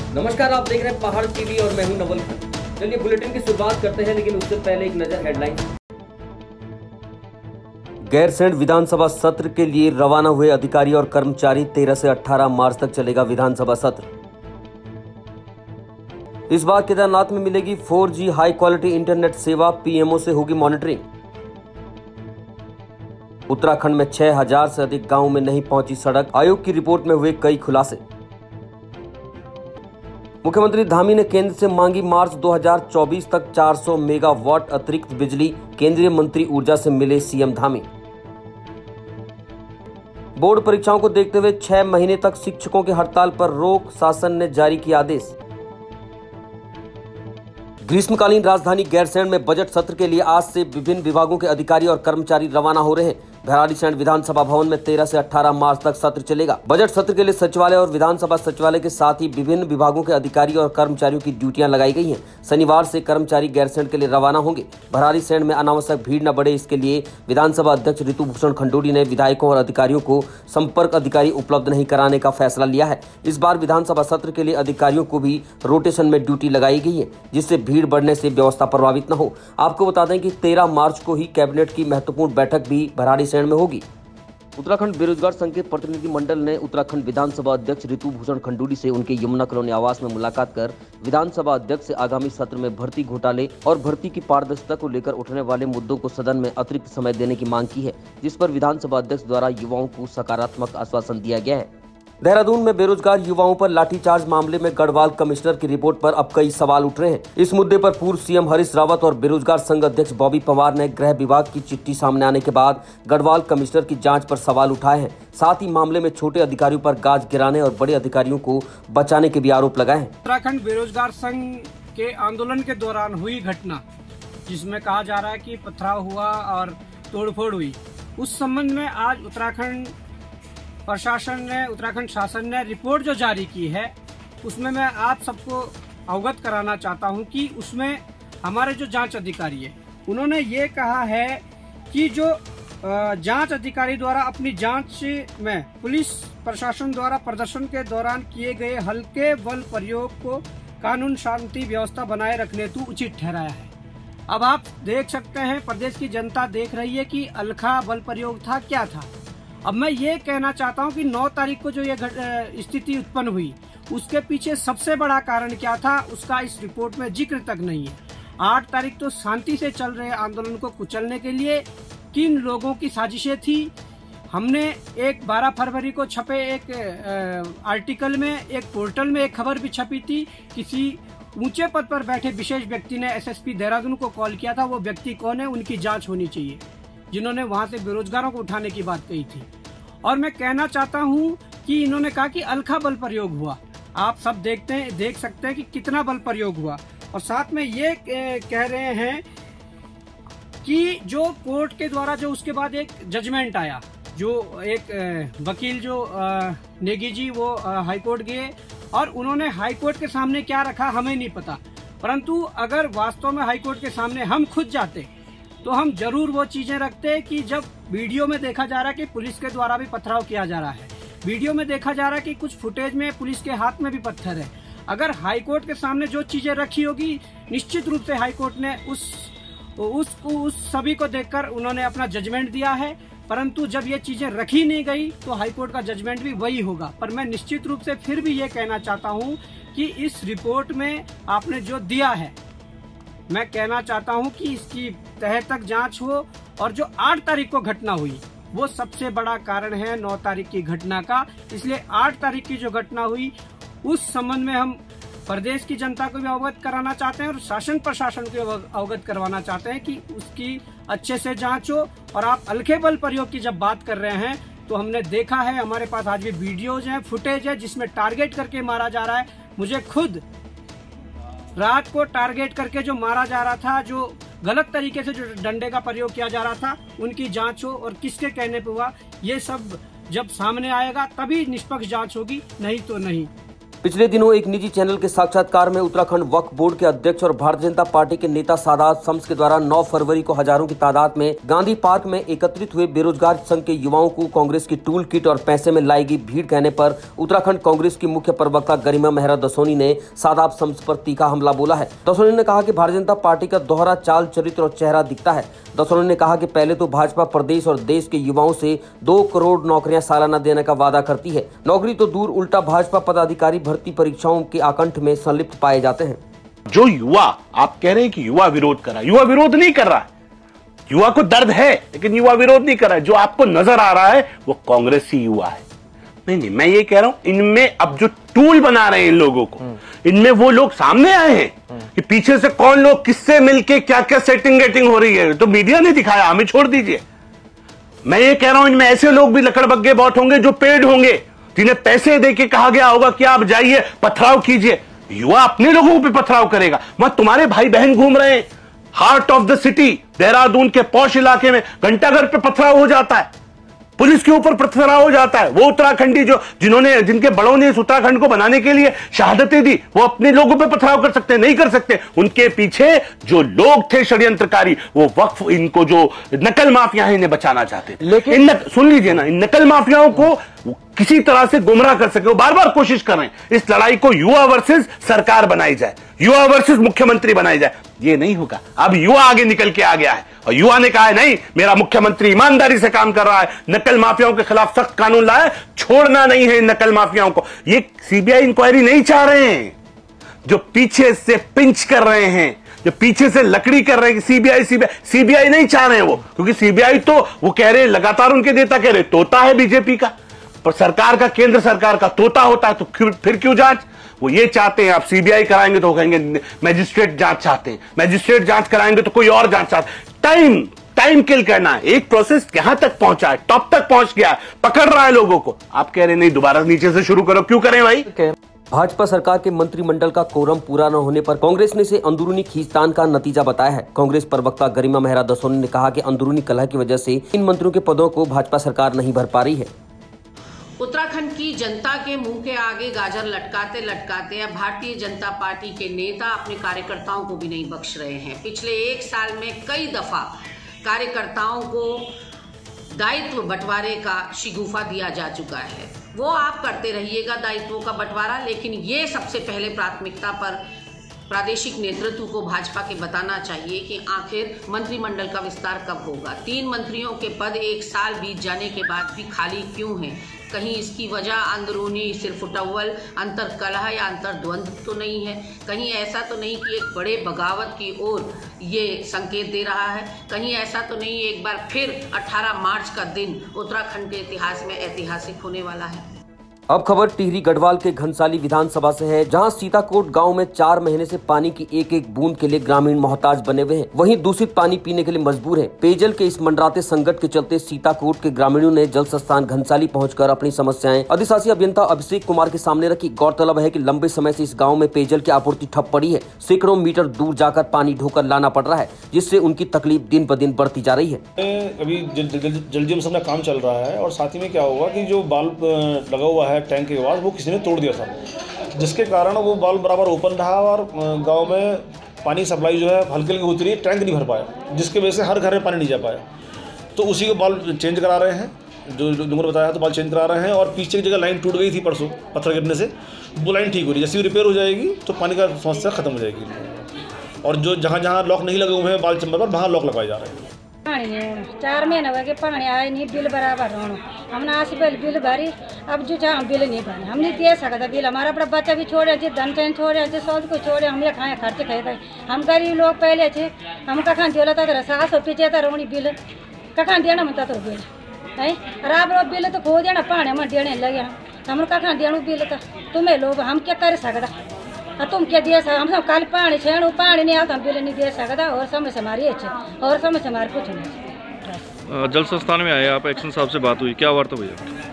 नमस्कार, आप देख रहे हैं पहाड़ टीवी और मैं हूं नवल खान। चलिए बुलेटिन की शुरुआत करते हैं, लेकिन उससे पहले एक नजर हेडलाइन। गैरसैंण विधानसभा सत्र के लिए रवाना हुए अधिकारी और कर्मचारी 13 से 18 मार्च तक चलेगा विधानसभा सत्र। इस बार केदारनाथ में मिलेगी 4G हाई क्वालिटी इंटरनेट सेवा, पीएमओ से होगी मॉनिटरिंग। उत्तराखंड में 6000 से अधिक गांवों में नहीं पहुंची सड़क, आयोग की रिपोर्ट में हुए कई खुलासे। मुख्यमंत्री धामी ने केंद्र से मांगी मार्च 2024 तक 400 मेगावाट अतिरिक्त बिजली, केंद्रीय मंत्री ऊर्जा से मिले सीएम धामी। बोर्ड परीक्षाओं को देखते हुए 6 महीने तक शिक्षकों की हड़ताल पर रोक, शासन ने जारी किया आदेश। ग्रीष्मकालीन राजधानी गैरसैंण में बजट सत्र के लिए आज से विभिन्न विभागों के अधिकारी और कर्मचारी रवाना हो रहे हैं। भराड़ीसैंण विधानसभा भवन में 13 से 18 मार्च तक सत्र चलेगा। बजट सत्र के लिए सचिवालय और विधानसभा सचिवालय के साथ ही विभिन्न विभागों के अधिकारी और कर्मचारियों की ड्यूटियां लगाई गई हैं। शनिवार से कर्मचारी गैरसैंण के लिए रवाना होंगे। भराड़ीसैंण में अनावश्यक भीड़ न बढ़े, इसके लिए विधानसभा अध्यक्ष ऋतु भूषण खंडूड़ी ने विधायकों और अधिकारियों को संपर्क अधिकारी उपलब्ध नहीं कराने का फैसला लिया है। इस बार विधानसभा सत्र के लिए अधिकारियों को भी रोटेशन में ड्यूटी लगाई गई है, जिससे भीड़ बढ़ने से व्यवस्था प्रभावित न हो। आपको बता दें कि 13 मार्च को ही कैबिनेट की महत्वपूर्ण बैठक भी भराड़ीसैंण में होगी। उत्तराखंड बेरोजगार संघ के प्रतिनिधि मंडल ने उत्तराखंड विधानसभा अध्यक्ष ऋतु भूषण खंडूड़ी से उनके यमुना कॉलोनी आवास में मुलाकात कर विधानसभा अध्यक्ष से आगामी सत्र में भर्ती घोटाले और भर्ती की पारदर्शिता को लेकर उठने वाले मुद्दों को सदन में अतिरिक्त समय देने की मांग की है, जिस पर विधानसभा अध्यक्ष द्वारा युवाओं को सकारात्मक आश्वासन दिया गया है। देहरादून में बेरोजगार युवाओं पर लाठीचार्ज मामले में गढ़वाल कमिश्नर की रिपोर्ट पर अब कई सवाल उठ रहे हैं। इस मुद्दे पर पूर्व सीएम हरीश रावत और बेरोजगार संघ अध्यक्ष बॉबी पवार ने गृह विभाग की चिट्ठी सामने आने के बाद गढ़वाल कमिश्नर की जांच पर सवाल उठाए हैं। साथ ही मामले में छोटे अधिकारियों पर गाज गिराने और बड़े अधिकारियों को बचाने के भी आरोप लगाए हैं। उत्तराखंड बेरोजगार संघ के आंदोलन के दौरान हुई घटना, जिसमें कहा जा रहा है कि पथराव हुआ और तोड़फोड़ हुई, उस संबंध में आज उत्तराखंड शासन ने रिपोर्ट जो जारी की है, उसमें मैं आप सबको अवगत कराना चाहता हूं कि उसमें हमारे जो जांच अधिकारी है, उन्होंने ये कहा है कि जो जांच अधिकारी द्वारा अपनी जांच में पुलिस प्रशासन द्वारा प्रदर्शन के दौरान किए गए हल्के बल प्रयोग को कानून शांति व्यवस्था बनाए रखने हेतु उचित ठहराया है। अब आप देख सकते हैं, प्रदेश की जनता देख रही है कि अलखा बल प्रयोग था, क्या था। अब मैं ये कहना चाहता हूं कि 9 तारीख को जो ये स्थिति उत्पन्न हुई, उसके पीछे सबसे बड़ा कारण क्या था, उसका इस रिपोर्ट में जिक्र तक नहीं है। 8 तारीख तो शांति से चल रहे आंदोलन को कुचलने के लिए किन लोगों की साजिशें थी, हमने एक 12 फरवरी को छपे एक आर्टिकल में, एक पोर्टल में एक खबर भी छपी थी। किसी ऊंचे पद पर बैठे विशेष व्यक्ति ने एसएसपी देहरादून को कॉल किया था। वो व्यक्ति कौन है, उनकी जांच होनी चाहिए, जिन्होंने वहां से बेरोजगारों को उठाने की बात कही थी। और मैं कहना चाहता हूं कि इन्होंने कहा कि अलखा बल प्रयोग हुआ। आप सब देख सकते हैं कि कितना बल प्रयोग हुआ। और साथ में ये कह रहे हैं कि जो कोर्ट के द्वारा जो उसके बाद एक जजमेंट आया, जो एक वकील जो नेगी जी, वो हाईकोर्ट गए और उन्होंने हाईकोर्ट के सामने क्या रखा हमें नहीं पता, परंतु अगर वास्तव में हाईकोर्ट के सामने हम खुद जाते तो हम जरूर वो चीजें रखते कि जब वीडियो में देखा जा रहा है कि पुलिस के द्वारा भी पथराव किया जा रहा है, वीडियो में देखा जा रहा है कि कुछ फुटेज में पुलिस के हाथ में भी पत्थर है। अगर हाईकोर्ट के सामने जो चीजें रखी होगी, निश्चित रूप से हाईकोर्ट ने उस सभी को देखकर उन्होंने अपना जजमेंट दिया है। परंतु जब ये चीजें रखी नहीं गई तो हाईकोर्ट का जजमेंट भी वही होगा। पर मैं निश्चित रूप से फिर भी ये कहना चाहता हूँ कि इस रिपोर्ट में आपने जो दिया है, मैं कहना चाहता हूं कि इसकी तह तक जांच हो। और जो 8 तारीख को घटना हुई, वो सबसे बड़ा कारण है 9 तारीख की घटना का। इसलिए 8 तारीख की जो घटना हुई, उस संबंध में हम प्रदेश की जनता को भी अवगत कराना चाहते हैं और शासन प्रशासन को अवगत करवाना चाहते हैं कि उसकी अच्छे से जांच हो। और आप अलखे बल प्रयोग की जब बात कर रहे हैं, तो हमने देखा है, हमारे पास आज भी वीडियोज हैं, फुटेज है, जिसमें टारगेट करके मारा जा रहा है। मुझे खुद रात को टारगेट करके जो मारा जा रहा था, जो गलत तरीके से जो डंडे का प्रयोग किया जा रहा था, उनकी जांच हो और किसके कहने पे हुआ, ये सब जब सामने आएगा तभी निष्पक्ष जांच होगी, नहीं तो नहीं। पिछले दिनों एक निजी चैनल के साक्षात्कार में उत्तराखंड वक्फ बोर्ड के अध्यक्ष और भारतीय जनता पार्टी के नेता सादात शम्स के द्वारा 9 फरवरी को हजारों की तादाद में गांधी पार्क में एकत्रित हुए बेरोजगार संघ के युवाओं को कांग्रेस की टूल किट और पैसे में लाई गई भीड़ कहने पर उत्तराखंड कांग्रेस की मुख्य प्रवक्ता गरिमा मेहरा दसोनी ने सादात शम्स पर तीखा हमला बोला है। दसोनी ने कहा कि भारतीय जनता पार्टी का दोहरा चाल चरित्र और चेहरा दिखता है। दसोनी ने कहा कि पहले तो भाजपा प्रदेश और देश के युवाओं से 2 करोड़ नौकरियां सालाना देने का वादा करती है। नौकरी तो दूर, उल्टा भाजपा पदाधिकारी भर्ती परीक्षाओं के आकंठ में संलिप्त पाए जाते हैं। जो युवा आप कह रहे हैं कि युवा विरोध कर रहा है, युवा विरोध नहीं कर रहा है। युवा को दर्द है लेकिन युवा विरोध नहीं कर रहा है। जो आपको नजर आ रहा है वो कांग्रेसी युवा है। नहीं, मैं ये कह रहा हूं इनमें अब जो टूल बना रहे हैं इन लोगों को, इनमें वो लोग सामने आए हैं कि पीछे से कौन लोग किससे मिलके क्या क्या सेटिंग हो रही है, तो मीडिया ने दिखाया, हमें छोड़ दीजिए। मैं ये कह रहा हूं इनमें ऐसे लोग भी लकड़बग्गे बहुत होंगे जो पेड होंगे, जिन्हें पैसे देके कहा गया होगा कि आप जाइए पथराव कीजिए। युवा अपने लोगों पे पथराव करेगा। वहां तुम्हारे भाई बहन घूम रहे हैं heart of the city Dehradun के पौष इलाके में, घंटाघर पे पथराव हो जाता है, पुलिस के ऊपर पथराव हो जाता है। वो उत्तराखंडी जिनके बड़ों ने इस उत्तराखंड को बनाने के लिए शहादतें दी, वो अपने लोगों पे पथराव कर सकते हैं? नहीं कर सकते। उनके पीछे जो लोग थे षड्यंत्रकारी, वो वक्फ इनको जो नकल माफिया है इन्हें बचाना चाहते थे। लेकिन सुन लीजिए ना, इन नकल माफियाओं को किसी तरह से गुमराह कर सके, वो बार बार कोशिश कर रहे हैं इस लड़ाई को युवा वर्सेस सरकार बनाई जाए, युवा वर्सेस मुख्यमंत्री बनाई जाए। ये नहीं होगा। अब युवा आगे निकल के आ गया है और युवा ने कहा है नहीं, मेरा मुख्यमंत्री ईमानदारी से काम कर रहा है, नकल माफियाओं के खिलाफ सख्त कानून लाए, छोड़ना नहीं है नकल माफियाओं को। ये सीबीआई इंक्वायरी नहीं चाह रहे हैं, जो पीछे से पिंच कर रहे हैं, जो पीछे से लकड़ी कर रहे हैं कि सीबीआई नहीं चाह रहे हैं वो, क्योंकि सीबीआई तो वो कह रहे हैं, लगातार उनके नेता कह रहे तोता है बीजेपी का, पर सरकार का, केंद्र सरकार का तोता होता है, तो फिर क्यों जांच? वो ये चाहते हैं आप सीबीआई कराएंगे तो कहेंगे मैजिस्ट्रेट जांच चाहते हैं, मैजिस्ट्रेट जांच कराएंगे तो कोई और जांच चाहते। टाइम किल करना है। एक प्रोसेस यहां तक पहुंचा है, टॉप तक पहुंच गया है, पकड़ रहा है लोगों को। आप कह रहे नहीं दोबारा नीचे से शुरू करो, क्यों करें भाई? भाजपा सरकार के मंत्रिमंडल का कोरम पूरा न होने पर कांग्रेस ने इसे अंदरूनी खींचतान का नतीजा बताया है। कांग्रेस प्रवक्ता गरिमा मेहरा दसोनी ने कहा कि अंदरूनी कलह की वजह से इन मंत्रियों के पदों को भाजपा सरकार नहीं भर पा रही है। उत्तराखंड की जनता के मुंह के आगे गाजर लटकाते लटकाते अब भारतीय जनता पार्टी के नेता अपने कार्यकर्ताओं को भी नहीं बख्श रहे हैं। पिछले 1 साल में कई दफा कार्यकर्ताओं को दायित्व बंटवारे का शिगुफा दिया जा चुका है। वो आप करते रहिएगा दायित्वों का बंटवारा, लेकिन ये सबसे पहले प्राथमिकता पर प्रादेशिक नेतृत्व को भाजपा के बताना चाहिए कि आखिर मंत्रिमंडल का विस्तार कब होगा। 3 मंत्रियों के पद 1 साल बीत जाने के बाद भी खाली क्यों हैं? कहीं इसकी वजह अंदरूनी सिरफुटव्वल, अंतर कलह या अंतर द्वंद्व तो नहीं है? कहीं ऐसा तो नहीं कि एक बड़े बगावत की ओर ये संकेत दे रहा है? कहीं ऐसा तो नहीं एक बार फिर 18 मार्च का दिन उत्तराखंड के इतिहास में ऐतिहासिक होने वाला है? अब खबर टिहरी गढ़वाल के घनसाली विधानसभा से है, जहां सीताकोट गांव में 4 महीने से पानी की एक बूंद के लिए ग्रामीण मोहताज बने हुए हैं। वहीं दूषित पानी पीने के लिए मजबूर हैं। पेयजल के इस मंडराते संकट के चलते सीताकोट के ग्रामीणों ने जल संस्थान घनसाली पहुंचकर अपनी समस्याएं अधिशासी अभियंता अभिषेक कुमार के सामने रखी। गौरतलब है कि लंबे समय से इस गाँव में पेयजल की आपूर्ति ठप पड़ी है। सैकड़ों मीटर दूर जाकर पानी ढोकर लाना पड़ रहा है, जिससे उनकी तकलीफ दिन ब दिन बढ़ती जा रही है। अभी जल जीवन मिशन का काम चल रहा है और साथ ही में क्या हुआ कि जो बाल्ब लगा हुआ है टैंक के बाद वो किसी ने तोड़ दिया था, जिसके कारण वो बाल्ब बराबर ओपन रहा और गांव में पानी सप्लाई जो है हल्की हल्की होती रही, टैंक नहीं भर पाया, जिसकी वजह से हर घर में पानी नहीं जा पाया। तो उसी को बाल्ब चेंज करा रहे हैं, जो नंबर बताया तो बाल्ब चेंज करा रहे हैं। और पीछे की जगह लाइन टूट गई थी परसों पत्थर गिरने से, वो लाइन ठीक हो रही है। जैसे ही रिपेयर हो जाएगी तो पानी का समस्या खत्म हो जाएगी। और जो जहाँ जहाँ लॉक नहीं लगे हुए हैं बाल चंबर पर, वहाँ लॉक लगवाए जा रहे हैं। पानी 4 महीने हो गए, पानी आए नहीं, बिल बराबर होना। हमने 80 बिल भरी, अब जो चाहे बिल नहीं भरे, हम नहीं दे सकता बिल। हमारा अपना बच्चा भी छोड़े, जो धन चैन छोड़े, जो सब को छोड़े, हम ये खाए खर्च खाए। हम गरीब लोग पहले थे, हम कखा दिला था 775 रोनी बिल कखा देना मनता तो बिल है राब रो बिल तो खो देना पानी में देने लगे। हम कखा देणु बिल तो तुम्हें लोग हम क्या कर सकता, तुम क्या दे सकते? हम सब कल पानी छेणु, पानी नहीं आता, हम बिल नहीं दे सकता। और समस्या हमारी अच्छी, और समस्या हमारे कुछ नहीं। जल संस्थान में आए आप, एक्शन साहब से बात हुई, क्या वार्ता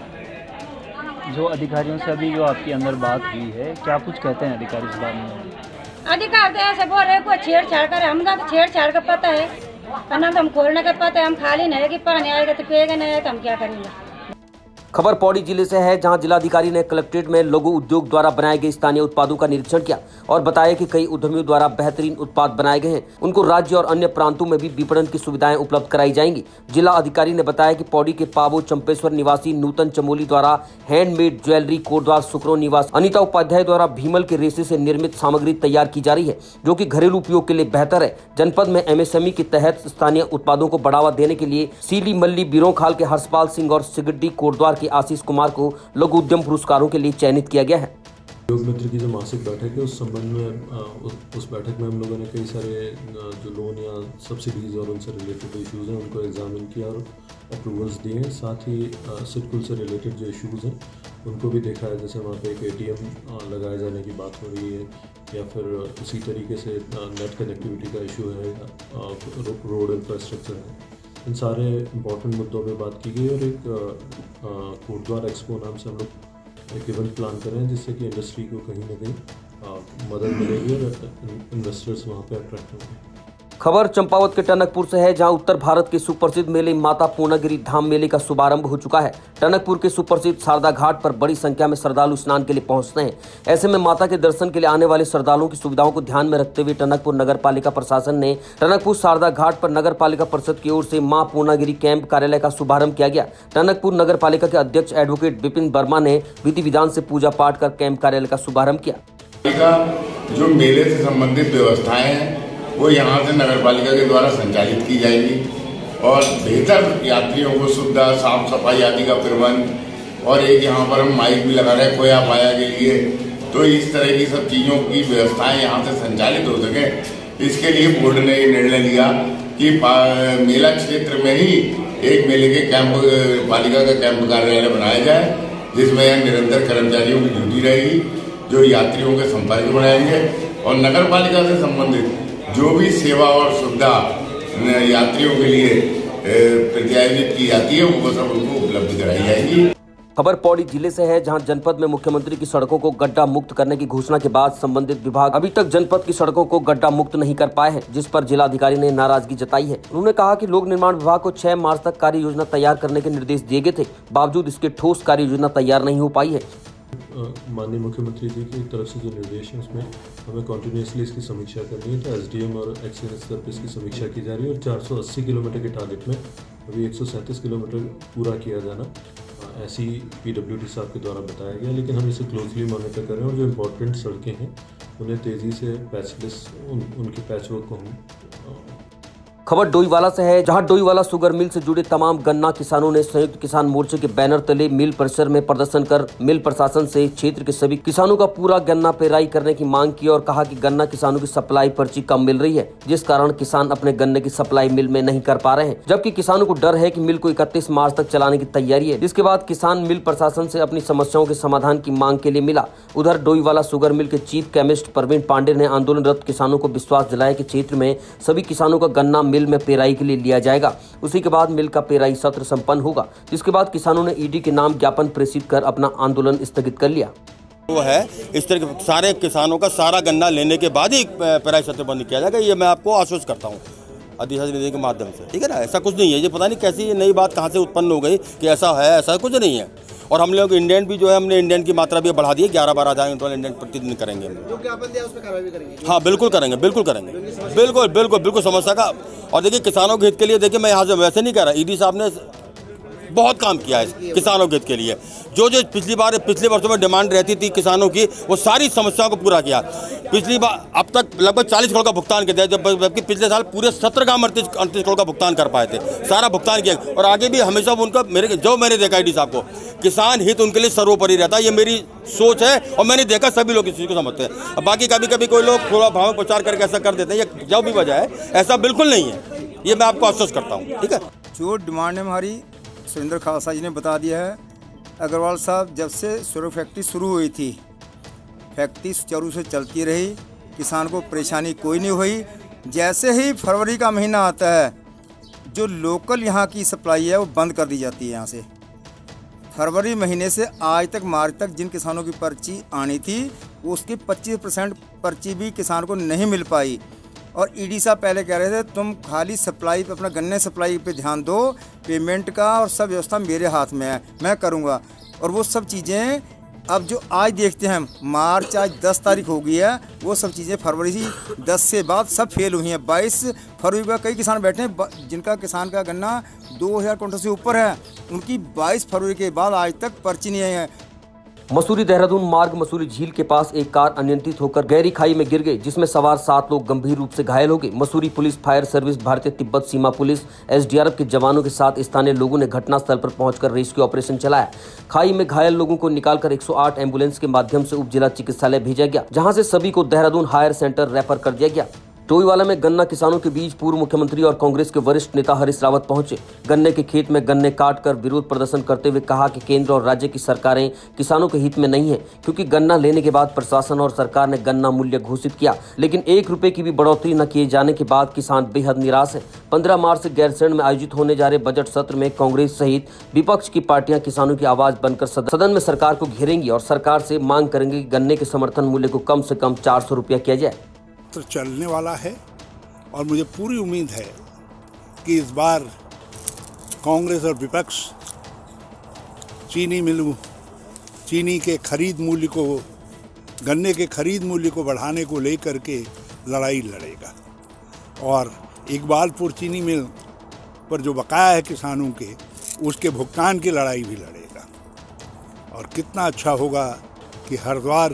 भैया? जो अधिकारियों से अभी जो आपकी अंदर बात हुई है, क्या कुछ कहते हैं अधिकारी इस बारे में? अधिकार तो ऐसे बोल रहे कोई छेड़छाड़ करे, हम तो छेड़छाड़ का पता है, ना तो हम खोलने का पता है। हम खाली नहीं है कि पानी आएगा तो पिएगा, नहीं आएगा तो हम क्या करेंगे। खबर पौड़ी जिले से है, जहां जिलाधिकारी ने कलेक्ट्रेट में लघु उद्योग द्वारा बनाए गए स्थानीय उत्पादों का निरीक्षण किया और बताया कि कई उद्यमियों द्वारा बेहतरीन उत्पाद बनाए गए हैं। उनको राज्य और अन्य प्रांतों में भी विपणन की सुविधाएं उपलब्ध कराई जाएंगी। जिला अधिकारी ने बताया कि पौड़ी के पाबो चंपेश्वर निवासी नूतन चमोली द्वारा हैंडमेड ज्वेलरी, कोटद्वार सुकरो निवास अनिता उपाध्याय द्वारा भीमल के रेशे से निर्मित सामग्री तैयार की जा रही है, जो कि घरेलू उपयोग के लिए बेहतर है। जनपद में MSME के तहत स्थानीय उत्पादों को बढ़ावा देने के लिए सीली मल्ली, बिरोखाल के हर्षपाल सिंह और सिगड्डी, कोटद्वार के आशीष कुमार को लघु उद्यम पुरस्कारों के लिए चयनित किया गया है। उद्योग मित्र की जो मासिक बैठक है, उस संबंध में उस बैठक में हम लोगों ने कई सारे जो लोन या सब्सिडीज और उनसे रिलेटेड इश्यूज़ हैं उनको एग्जामिन किया और अप्रूवल्स दिए। साथ ही सिडकुल से रिलेटेड जो इश्यूज़ हैं उनको भी देखा है, जैसे वहाँ पे एक ATM लगाए जाने की बात हो रही है या फिर उसी तरीके से नेट कनेक्टिविटी का इशू है, रोड इंफ्रास्ट्रक्चर है। इन सारे इम्पोर्टेंट मुद्दों पे बात की गई और एक कोटद्वार एक्सपो नाम से हम लोग एक इवेंट प्लान कर रहे हैं, जिससे कि इंडस्ट्री को कहीं ना कहीं मदद मिलेगी और इन्वेस्टर्स वहाँ पे अट्रैक्ट होंगे। खबर चंपावत के टनकपुर से है, जहां उत्तर भारत के सुप्रसिद्ध मेले माता पूर्णागिरि धाम मेले का शुभारंभ हो चुका है। टनकपुर के सुप्रसिद्ध शारदा घाट पर बड़ी संख्या में श्रद्धालु स्नान के लिए पहुंचते हैं। ऐसे में माता के दर्शन के लिए आने वाले श्रद्धालुओं की सुविधाओं को ध्यान में रखते हुए टनकपुर नगर पालिका प्रशासन ने टनकपुर शारदा घाट पर नगर पालिका परिषद की ओर से मां पूर्णागिरि कैंप कार्यालय का शुभारंभ किया गया। टनकपुर नगर पालिका के अध्यक्ष एडवोकेट विपिन वर्मा ने विधि विधान से पूजा पाठ कर कैंप कार्यालय का शुभारंभ किया। जो मेले से संबंधित व्यवस्थाएं हैं वो यहाँ से नगर पालिका के द्वारा संचालित की जाएगी और बेहतर यात्रियों को सुविधा, साफ सफाई आदि का प्रबंध और एक यहाँ पर हम माइक भी लगा रहे हैं खोया पाया के लिए, तो इस तरह की सब चीज़ों की व्यवस्थाएं यहाँ से संचालित हो सके, इसके लिए बोर्ड ने ये निर्णय लिया कि मेला क्षेत्र में ही एक मेले के कैंप पालिका का कैंप कार्यालय बनाया जाए, जिसमें निरंतर कर्मचारियों की ड्यूटी रहेगी जो यात्रियों के संपर्क बनाएंगे और नगर पालिका से संबंधित जो भी सेवा और सुविधा यात्रियों के लिए प्रत्यायोजित की जाती है वो सब उनको उपलब्ध कराई जाएगी। खबर पौड़ी जिले से है, जहां जनपद में मुख्यमंत्री की सड़कों को गड्ढा मुक्त करने की घोषणा के बाद संबंधित विभाग अभी तक जनपद की सड़कों को गड्ढा मुक्त नहीं कर पाए हैं, जिस पर जिलाधिकारी ने नाराजगी जताई है। उन्होंने कहा कि लोक निर्माण विभाग को 6 मार्च तक कार्य योजना तैयार करने के निर्देश दिए गए थे, बावजूद इसके ठोस कार्य योजना तैयार नहीं हो पाई है। माननीय मुख्यमंत्री जी की तरफ से जो निर्देश है उसमें हमें कॉन्टिन्यूसली इसकी समीक्षा करनी है, तो SDM और एक्सीलेंस स्तर पर इसकी समीक्षा की जा रही है और 480 किलोमीटर के टारगेट में अभी 137 किलोमीटर पूरा किया जाना ऐसी PWD साहब के द्वारा बताया गया, लेकिन हम इसे क्लोजली मॉनिटर कर रहे हैं और जो इम्पोर्टेंट सड़कें हैं उन्हें तेज़ी से पैचलेस उनके पैचवर्क को हम। खबर डोईवाला से है, जहां डोईवाला शुगर मिल से जुड़े तमाम गन्ना किसानों ने संयुक्त किसान मोर्चे के बैनर तले मिल परिसर में प्रदर्शन कर मिल प्रशासन से क्षेत्र के सभी किसानों का पूरा गन्ना पेराई करने की मांग की और कहा कि गन्ना किसानों की सप्लाई पर्ची कम मिल रही है, जिस कारण किसान अपने गन्ने की सप्लाई मिल में नहीं कर पा रहे हैं, जबकि किसानों को डर है कि मिल को 31 मार्च तक चलाने की तैयारी है, जिसके बाद किसान मिल प्रशासन से अपनी समस्याओं के समाधान की मांग के लिए मिला। उधर डोईवाला शुगर मिल के चीफ केमिस्ट प्रवीण पांडे ने आंदोलनरत किसानों को विश्वास दिलाया कि क्षेत्र में सभी किसानों का गन्ना मिल में पेराई के लिए लिया जाएगा। उसी के बाद मिल का पेराई सत्र संपन्न होगा, जिसके बाद किसानों ने ED के नाम ज्ञापन प्रेषित कर अपना आंदोलन स्थगित कर लिया। वो है इस तरह के सारे किसानों का सारा गन्ना लेने के बाद ही पेराई सत्र बंद किया जाएगा, ये मैं आपको आश्वस्त करता हूँ अधिशासी के माध्यम से, ठीक है ना। ऐसा कुछ नहीं है, ये पता नहीं कैसी नई बात कहाँ से उत्पन्न हो गई कि ऐसा है, ऐसा कुछ नहीं है। और हम लोग इंडियन भी जो है, हमने इंडियन की मात्रा भी बढ़ा दी है, 11-12 हज़ार क्विंटल इंडियन प्रतिदिन करेंगे। जो ज्ञापन दिया उसमें कार्रवाई करेंगे। हाँ बिल्कुल करेंगे, बिल्कुल करेंगे, बिल्कुल बिल्कुल बिल्कुल समस्या का। और देखिए किसानों के हित के लिए, देखिए मैं यहाँ से वैसे नहीं कह रहा, ED साहब ने बहुत काम किया है किसानों के हित के लिए। जो जो पिछले वर्षों में डिमांड रहती थी किसानों की, वो सारी समस्याओं को पूरा किया। पिछली बार अब तक लगभग 40 करोड़ का भुगतान किया, जबकि पिछले साल पूरे 17 का 38 करोड़ का भुगतान कर पाए थे, सारा भुगतान किया। और आगे भी हमेशा उनका मैंने देखा ED साहब को, किसान हित उनके लिए सर्वोपरि रहता है, ये मेरी सोच है और मैंने देखा सभी लोग इस चीज़ को समझते हैं। अब बाकी कभी कभी कोई लोग थोड़ा भाव प्रचार करके ऐसा कर देते हैं, ये जो भी वजह है, ऐसा बिल्कुल नहीं है, ये मैं आपको आश्वस्त करता हूँ, ठीक है। जो डिमांड है हमारी सुरेंद्र खालसा जी ने बता दिया है। अग्रवाल साहब, जब से शुरू फैक्ट्री शुरू हुई थी, फैक्ट्री सुचारू से चलती रही, किसान को परेशानी कोई नहीं हुई। जैसे ही फरवरी का महीना आता है, जो लोकल यहाँ की सप्लाई है वो बंद कर दी जाती है। यहाँ से फरवरी महीने से आज तक मार्च तक जिन किसानों की पर्ची आनी थी, उसकी 25% पर्ची भी किसान को नहीं मिल पाई। और ईडी साहब पहले कह रहे थे तुम खाली सप्लाई पे, अपना गन्ने सप्लाई पे ध्यान दो, पेमेंट का और सब व्यवस्था मेरे हाथ में है, मैं करूँगा। और वो सब चीज़ें अब जो आज देखते हैं, मार्च आज 10 तारीख हो गई है, वो सब चीज़ें फरवरी से 10 से बाद सब फेल हुई हैं। 22 फरवरी का कई किसान बैठे हैं जिनका किसान का गन्ना 2000 क्विंटल से ऊपर है, उनकी 22 फरवरी के बाद आज तक पर्ची नहीं आई है। मसूरी देहरादून मार्ग मसूरी झील के पास एक कार अनियंत्रित होकर गहरी खाई में गिर गई, जिसमें सवार 7 लोग गंभीर रूप से घायल हो गए। मसूरी पुलिस, फायर सर्विस, भारतीय तिब्बत सीमा पुलिस, एसडीआरएफ के जवानों के साथ स्थानीय लोगों ने घटनास्थल पर पहुंचकर रेस्क्यू ऑपरेशन चलाया। खाई में घायल लोगों को निकालकर 108 एम्बुलेंस के माध्यम से उप जिला चिकित्सालय भेजा गया, जहाँ से सभी को देहरादून हायर सेंटर रेफर कर दिया गया। टोईवाला में गन्ना किसानों के बीच पूर्व मुख्यमंत्री और कांग्रेस के वरिष्ठ नेता हरीश रावत पहुंचे। गन्ने के खेत में गन्ने काटकर विरोध प्रदर्शन करते हुए कहा कि केंद्र और राज्य की सरकारें किसानों के हित में नहीं है, क्योंकि गन्ना लेने के बाद प्रशासन और सरकार ने गन्ना मूल्य घोषित किया, लेकिन 1 रुपए की भी बढ़ोतरी न किए जाने के बाद किसान बेहद निराश है। 15 मार्च से गैरसैंण में आयोजित होने जा रहे बजट सत्र में कांग्रेस सहित विपक्ष की पार्टियां किसानों की आवाज बनकर सदन में सरकार को घेरेंगी और सरकार से मांग करेंगे कि गन्ने के समर्थन मूल्य को कम से कम 400 रुपया किया जाए। तो चलने वाला है और मुझे पूरी उम्मीद है कि इस बार कांग्रेस और विपक्ष चीनी के खरीद मूल्य को, गन्ने के खरीद मूल्य को बढ़ाने को लेकर के लड़ाई लड़ेगा और इकबालपुर चीनी मिल पर जो बकाया है किसानों के, उसके भुगतान की लड़ाई भी लड़ेगा। और कितना अच्छा होगा कि हरिद्वार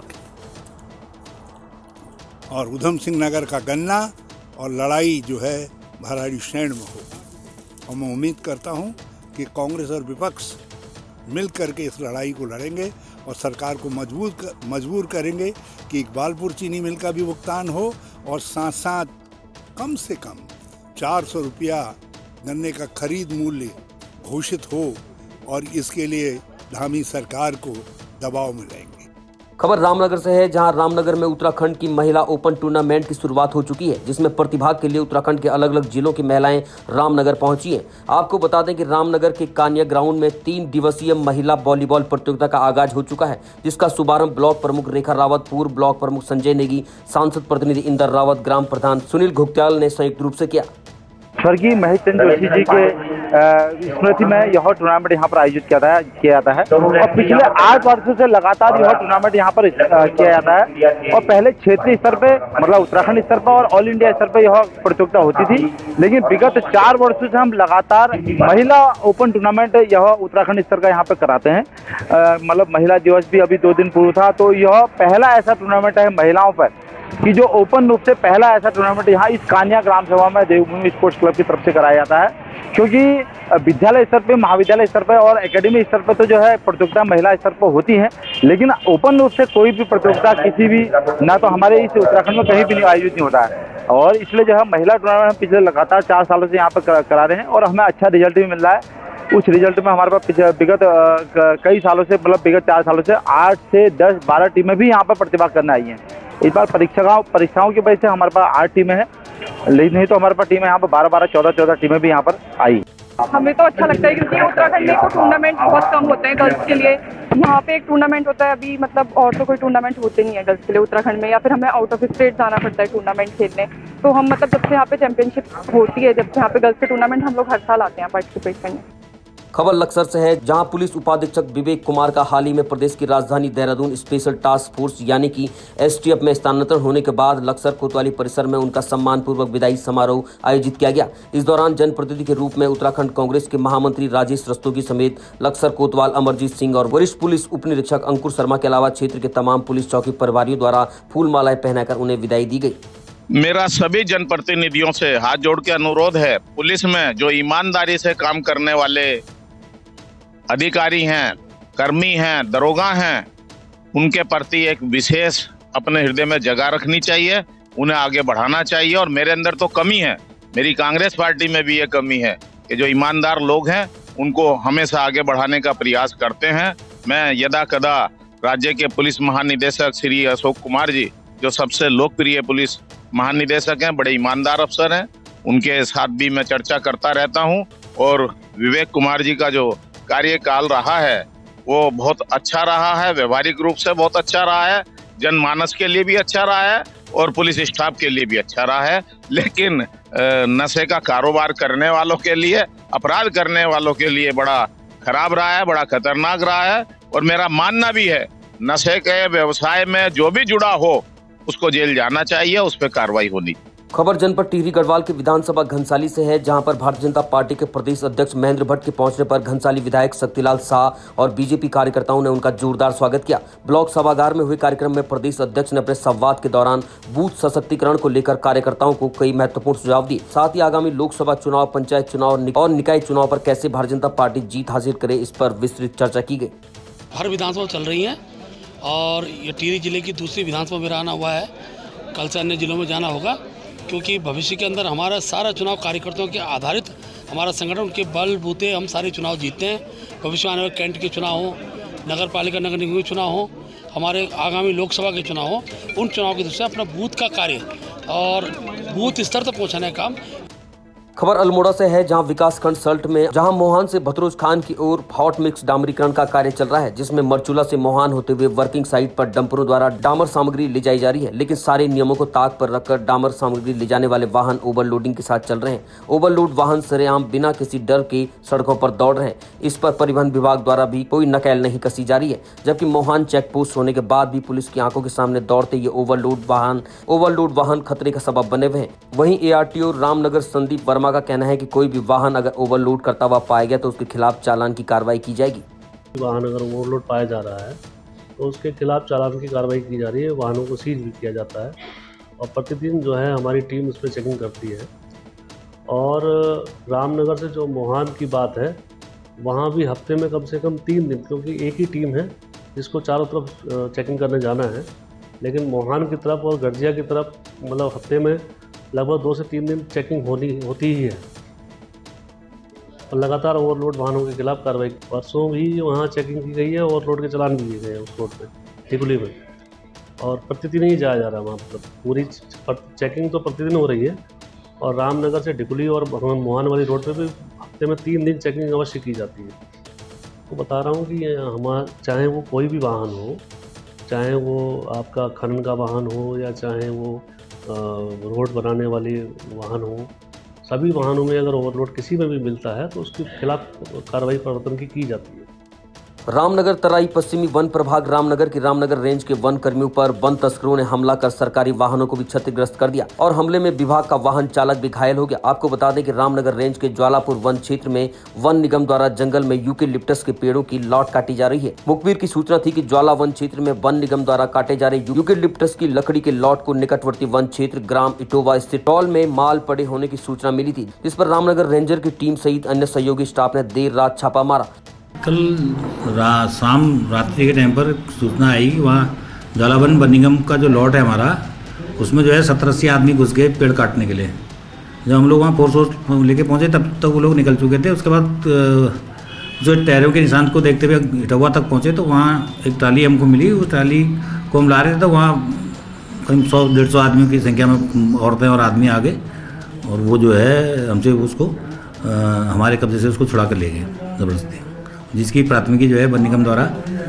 और उधम सिंह नगर का गन्ना और लड़ाई जो है भराड़ीसैंण में होगी। और मैं उम्मीद करता हूं कि कांग्रेस और विपक्ष मिल करके इस लड़ाई को लड़ेंगे और सरकार को मजबूर करेंगे कि इकबालपुर चीनी मिल का भी भुगतान हो और साथ साथ कम से कम 400 रुपया गन्ने का खरीद मूल्य घोषित हो और इसके लिए धामी सरकार को दबाव में लाएंगे। खबर रामनगर से है, जहां रामनगर में उत्तराखंड की महिला ओपन टूर्नामेंट की शुरुआत हो चुकी है, जिसमें प्रतिभाग के लिए उत्तराखंड के अलग अलग जिलों की महिलाएं रामनगर पहुंची हैं। आपको बता दें कि रामनगर के कानिया ग्राउंड में 3 दिवसीय महिला वॉलीबॉल प्रतियोगिता का आगाज हो चुका है, जिसका शुभारंभ ब्लॉक प्रमुख रेखा रावत, पूर्व ब्लॉक प्रमुख संजय नेगी, सांसद प्रतिनिधि इंदर रावत, ग्राम प्रधान सुनील घुग्त्याल ने संयुक्त रूप से किया। स्वर्गीय महेश चंद्र जोशी जी के स्मृति में यह टूर्नामेंट यहाँ पर आयोजित किया जाता है और पिछले 8 वर्षों से लगातार यह टूर्नामेंट यहाँ पर किया जाता है। और पहले क्षेत्रीय स्तर पे, मतलब उत्तराखंड स्तर पर और ऑल इंडिया स्तर पे यह प्रतियोगिता होती थी, लेकिन विगत 4 वर्षों से हम लगातार महिला ओपन टूर्नामेंट यह उत्तराखंड स्तर का यहाँ पे कराते हैं। मतलब महिला दिवस भी अभी 2 दिन पूर्व था, तो यह पहला ऐसा टूर्नामेंट है महिलाओं पर कि जो ओपन रूप से पहला ऐसा टूर्नामेंट यहाँ इस कान्या ग्राम सभा में देवभूमि स्पोर्ट्स क्लब की तरफ से कराया जाता है। क्योंकि विद्यालय स्तर पे, महाविद्यालय स्तर पे और एकेडमी स्तर पे तो जो है प्रतियोगिता महिला स्तर पर होती है, लेकिन ओपन रूप से कोई भी प्रतियोगिता किसी भी, ना तो हमारे इस उत्तराखंड में कहीं भी नहीं आयोजित नहीं होता है। और इसलिए जो है महिला टूर्नामेंट पिछले लगातार 4 सालों से यहाँ पर करा रहे हैं और हमें अच्छा रिजल्ट भी मिल रहा है। उस रिजल्ट में हमारे पास विगत कई सालों से, मतलब विगत 4 सालों से 8 से 10-12 टीमें भी यहाँ पर प्रतिभाग करने आई हैं। इस बार परीक्षाओं की वजह से हमारे पास 8 टीमें हैं, लेकिन नहीं तो हमारे पास टीमें यहाँ पर 12-12, 14-14 टीमें भी यहाँ पर आई। हमें तो अच्छा लगता है क्योंकि उत्तराखंड में टूर्नामेंट बहुत कम होते हैं गर्ल्स के लिए। यहाँ पे एक टूर्नामेंट होता है अभी, मतलब और तो कोई टूर्नामेंट होते नहीं है गर्ल्स के लिए उत्तराखंड में, या फिर हमें आउट ऑफ स्टेट जाना पड़ता है टूर्नामेंट खेलने। तो हम मतलब जब से यहाँ पे चैंपियनशिप होती है, जब से यहाँ पे गर्ल्स के टूर्नामेंट, हम लोग हर साल आते हैं पार्टिसिपेट करने। खबर लक्सर से है, जहां पुलिस उपाधीक्षक विवेक कुमार का हाल ही में प्रदेश की राजधानी देहरादून स्पेशल टास्क फोर्स यानी कि एसटीएफ में स्थानांतरण होने के बाद लक्सर कोतवाली परिसर में उनका सम्मानपूर्वक विदाई समारोह आयोजित किया गया। इस दौरान जनप्रतिनिधि के रूप में उत्तराखंड कांग्रेस के महामंत्री राजेश रस्तोगी समेत लक्सर कोतवाल अमरजीत सिंह और वरिष्ठ पुलिस उप निरीक्षक अंकुर शर्मा के अलावा क्षेत्र के तमाम पुलिस चौकी प्रभारियों द्वारा फूल मालाएं पहनाकर उन्हें विदाई दी गई। मेरा सभी जनप्रतिनिधियों से हाथ जोड़ के अनुरोध है, पुलिस में जो ईमानदारी से काम करने वाले अधिकारी हैं, कर्मी हैं, दरोगा हैं, उनके प्रति एक विशेष अपने हृदय में जगह रखनी चाहिए, उन्हें आगे बढ़ाना चाहिए। और मेरे अंदर तो कमी है, मेरी कांग्रेस पार्टी में भी ये कमी है कि जो ईमानदार लोग हैं उनको हमेशा आगे बढ़ाने का प्रयास करते हैं। मैं यदा कदा राज्य के पुलिस महानिदेशक श्री अशोक कुमार जी, जो सबसे लोकप्रिय पुलिस महानिदेशक हैं, बड़े ईमानदार अफसर हैं, उनके साथ भी मैं चर्चा करता रहता हूं। और विवेक कुमार जी का जो कार्यकाल रहा है वो बहुत अच्छा रहा है, व्यवहारिक रूप से बहुत अच्छा रहा है, जनमानस के लिए भी अच्छा रहा है और पुलिस स्टाफ के लिए भी अच्छा रहा है। लेकिन नशे का कारोबार करने वालों के लिए, अपराध करने वालों के लिए बड़ा खराब रहा है, बड़ा खतरनाक रहा है। और मेरा मानना भी है नशे के व्यवसाय में जो भी जुड़ा हो उसको जेल जाना चाहिए, उस पर कार्रवाई होनी। खबर जनपद टिहरी गढ़वाल के विधानसभा घनसाली से है, जहां पर भारतीय जनता पार्टी के प्रदेश अध्यक्ष महेंद्र भट्ट के पहुंचने पर घनसाली विधायक शक्तिलाल शाह और बीजेपी कार्यकर्ताओं ने उनका जोरदार स्वागत किया। ब्लॉक सभागार में हुए कार्यक्रम में प्रदेश अध्यक्ष ने अपने संवाद के दौरान बूथ सशक्तिकरण को लेकर कार्यकर्ताओं को कई महत्वपूर्ण सुझाव दिए। साथ ही आगामी लोकसभा चुनाव, पंचायत चुनाव और निकाय चुनाव पर कैसे भारतीय जनता पार्टी जीत हासिल करे, इस पर विस्तृत चर्चा की गई। हर विधानसभा चल रही है और ये टिहरी जिले की दूसरी विधानसभा में आना हुआ है। कल से अन्य जिलों में जाना होगा, क्योंकि भविष्य के अंदर हमारा सारा चुनाव कार्यकर्ताओं के आधारित हमारा संगठन, उनके बल बूते हम सारे चुनाव जीतते हैं। भविष्य में आने वाले कैंट के चुनाव हो, नगर पालिका नगर निगम के चुनाव हो, हमारे आगामी लोकसभा के चुनाव हो, उन चुनाव की दृष्टि से अपना बूथ का कार्य और बूथ स्तर तक पहुँचाने का काम। खबर अल्मोड़ा से है, जहां विकास खंड सल्ट में जहां मोहान से भतरोज खान की ओर हॉट मिक्स डामरीकरण का कार्य चल रहा है, जिसमें मरचूला से मोहान होते हुए वर्किंग साइट पर डंपरों द्वारा डामर सामग्री ले जाई जा रही है। लेकिन सारे नियमों को ताक पर रखकर डामर सामग्री ले जाने वाले वाहन ओवरलोडिंग के साथ चल रहे हैं। ओवरलोड वाहन सरेआम बिना किसी डर के सड़कों पर दौड़ रहे हैं। इस पर परिवहन विभाग द्वारा भी कोई नकेल नहीं कसी जा रही है, जबकि मोहान चेक पोस्ट होने के बाद भी पुलिस की आंखों के सामने दौड़ते ये ओवरलोड वाहन खतरे का सबब बने हुए हैं। वहीं ARTO रामनगर संदीप वर्मा का कहना है कि कोई भी वाहन अगर ओवरलोड करता हुआ पाया गया तो उसके खिलाफ चालान की कार्रवाई की जाएगी। वाहन अगर ओवरलोड पाया जा रहा है तो उसके खिलाफ चालान की कार्रवाई की जा रही है, वाहनों को सीज भी किया जाता है और प्रतिदिन जो है हमारी टीम उस पर चेकिंग करती है। और रामनगर से जो मोहान की बात है, वहाँ भी हफ्ते में कम से कम 3 दिन, क्योंकि एक ही टीम है जिसको चारों तरफ चेकिंग करने जाना है, लेकिन मोहान की तरफ और गर्जिया की तरफ मतलब हफ्ते में लगभग 2 से 3 दिन चेकिंग होती ही है। और लगातार ओवरलोड वाहनों के खिलाफ कार्रवाई, परसों भी वहाँ चेकिंग की गई है, ओवरलोड के चालान भी दिए गए उस रोड पे टिकुली में। और प्रतिदिन ही जाया जा रहा है वहाँ, मतलब पूरी चेकिंग तो प्रतिदिन हो रही है। और रामनगर से टिकुली और मोहान वाली रोड पे भी हफ्ते में 3 दिन चेकिंग अवश्य की जाती है। तो बता रहा हूँ कि हमारा चाहे वो कोई भी वाहन हो, चाहे वो आपका खनन का वाहन हो या चाहे वो रोड बनाने वाले वाहन हो, सभी वाहनों में अगर ओवरलोड किसी में भी मिलता है तो उसके खिलाफ कार्रवाई प्रवर्तन की जाती है। रामनगर तराई पश्चिमी वन प्रभाग रामनगर की रामनगर रेंज के वन कर्मियों पर वन तस्करों ने हमला कर सरकारी वाहनों को भी क्षतिग्रस्त कर दिया और हमले में विभाग का वाहन चालक भी घायल हो गया। आपको बता दें कि रामनगर रेंज के ज्वालापुर वन क्षेत्र में वन निगम द्वारा जंगल में यूकेलिप्टस के पेड़ों की लॉट काटी जा रही है। मुखबिर की सूचना थी कि ज्वाला वन क्षेत्र में वन निगम द्वारा काटे जा रहे यूकेलिप्टस की लकड़ी के लॉट को निकटवर्ती वन क्षेत्र ग्राम इटोवा स्थित टॉल में माल पड़े होने की सूचना मिली थी, जिस पर रामनगर रेंजर की टीम सहित अन्य सहयोगी स्टाफ ने देर रात छापा मारा। कल शाम रात्रि के टाइम पर सूचना आई कि वहाँ ज्वालावन वन निगम का जो लॉट है हमारा, उसमें जो है 70-80 आदमी घुस गए पेड़ काटने के लिए। जब हम लोग वहाँ फोर्स लेके पहुँचे तब तक वो लोग निकल चुके थे। उसके बाद जो टैरों के निशान को देखते हुए इटवा तक पहुँचे तो वहाँ एक ट्राली हमको मिली। उस ट्राली को हम ला रहे थे तो वहाँ करीब 100-150 आदमियों की संख्या में औरतें और आदमी आ गए और वो जो है हमसे उसको हमारे कब्जे से उसको छुड़ा कर ले गए ज़बरदस्ती, जिसकी प्राथमिकी जो है वन निगम द्वारा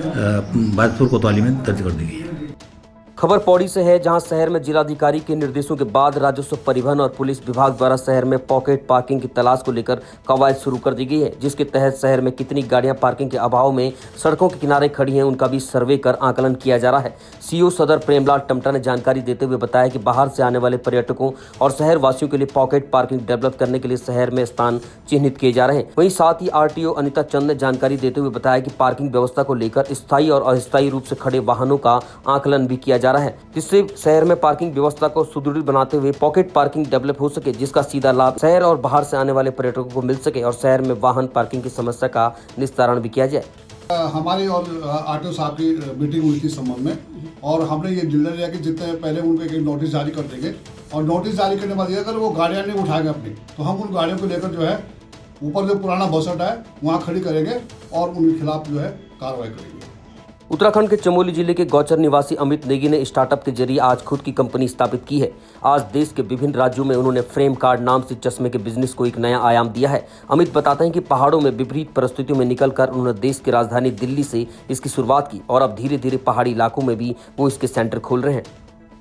बाजपुर कोतवाली में दर्ज कर दी गई है। खबर पौड़ी से है, जहां शहर में जिलाधिकारी के निर्देशों के बाद राजस्व, परिवहन और पुलिस विभाग द्वारा शहर में पॉकेट पार्किंग की तलाश को लेकर कवायद शुरू कर दी गई है, जिसके तहत शहर में कितनी गाड़ियां पार्किंग के अभाव में सड़कों के किनारे खड़ी हैं उनका भी सर्वे कर आकलन किया जा रहा है। सीओ सदर प्रेमलाल टमटा ने जानकारी देते हुए बताया कि बाहर से आने वाले पर्यटकों और शहर वासियों के लिए पॉकेट पार्किंग डेवलप करने के लिए शहर में स्थान चिन्हित किए जा रहे हैं। वहीं साथ ही RTO अनिता चंद ने जानकारी देते हुए बताया कि पार्किंग व्यवस्था को लेकर स्थायी और अस्थायी रूप से खड़े वाहनों का आकलन भी किया जा रहा है, जिससे शहर में पार्किंग व्यवस्था को सुदृढ़ बनाते हुए पॉकेट पार्किंग डेवलप हो सके, जिसका सीधा लाभ शहर और बाहर से आने वाले पर्यटकों को मिल सके और शहर में वाहन पार्किंग की समस्या का निस्तारण भी किया जाए। हमारी और RTO साहब की मीटिंग हुई थी इस संबंध में और हमने ये निर्णय लिया कि जितने पहले उनको एक नोटिस जारी कर देंगे और नोटिस जारी करने के बाद अगर वो गाड़ियाँ नहीं उठाएंगे अपनी तो हम उन गाड़ियों को लेकर जो है ऊपर जो पुराना बस अड्डा है वहाँ खड़ी करेंगे और उनके खिलाफ जो है कार्रवाई करेंगे। उत्तराखंड के चमोली जिले के गौचर निवासी अमित नेगी ने स्टार्टअप के जरिए आज खुद की कंपनी स्थापित की है। आज देश के विभिन्न राज्यों में उन्होंने फ्रेम कार्ड नाम से चश्मे के बिजनेस को एक नया आयाम दिया है। अमित बताते हैं कि पहाड़ों में विपरीत परिस्थितियों में निकलकर उन्होंने देश की राजधानी दिल्ली से इसकी शुरुआत की और अब धीरे धीरे पहाड़ी इलाकों में भी वो इसके सेंटर खोल रहे हैं।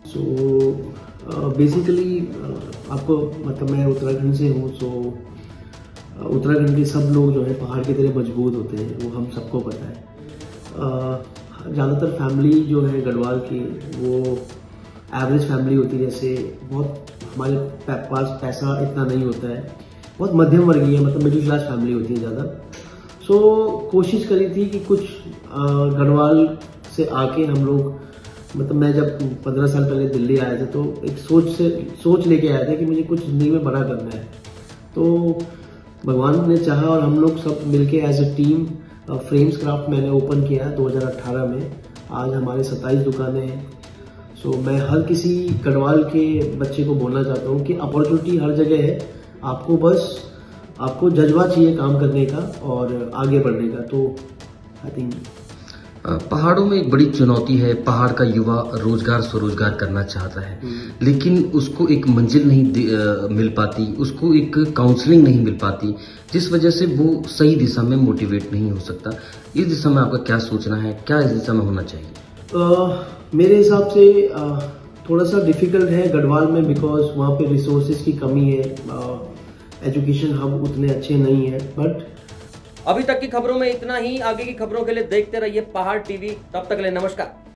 बेसिकली आपको मतलब मैं उत्तराखंड से हूँ, सो उत्तराखंड के सब लोग जो है पहाड़ की तरह मजबूत होते हैं, वो हम सबको पता है। ज़्यादातर फैमिली जो है गढ़वाल की वो एवरेज फैमिली होती है, जैसे बहुत हमारे पास पैसा इतना नहीं होता है, बहुत मध्यम वर्गीय मतलब मिडिल क्लास फैमिली होती है ज़्यादा। सो कोशिश करी थी कि कुछ गढ़वाल से आके हम लोग मतलब मैं जब 15 साल पहले दिल्ली आया था तो एक सोच लेके आया था कि मुझे कुछ ज़िंदगी में बड़ा करना है। तो भगवान ने चाहा और हम लोग सब मिलके as a team frames craft मैंने ओपन किया 2018 में। आज हमारे 27 दुकानें हैं। सो मैं हर किसी गढ़वाल के बच्चे को बोलना चाहता हूँ कि अपॉर्चुनिटी हर जगह है, आपको जज्बा चाहिए काम करने का और आगे बढ़ने का। तो आई थिंक पहाड़ों में एक बड़ी चुनौती है, पहाड़ का युवा रोजगार स्वरोजगार करना चाहता है, लेकिन उसको एक मंजिल नहीं मिल पाती, उसको एक काउंसलिंग नहीं मिल पाती, जिस वजह से वो सही दिशा में मोटिवेट नहीं हो सकता। इस दिशा में आपका क्या सोचना है, क्या इस दिशा में होना चाहिए? मेरे हिसाब से थोड़ा सा डिफिकल्ट है गढ़वाल में, बिकॉज वहाँ पे रिसोर्सेज की कमी है, एजुकेशन हब उतने अच्छे नहीं है। बट अभी तक की खबरों में इतना ही। आगे की खबरों के लिए देखते रहिए पहाड़ टीवी। तब तक के लिए नमस्कार।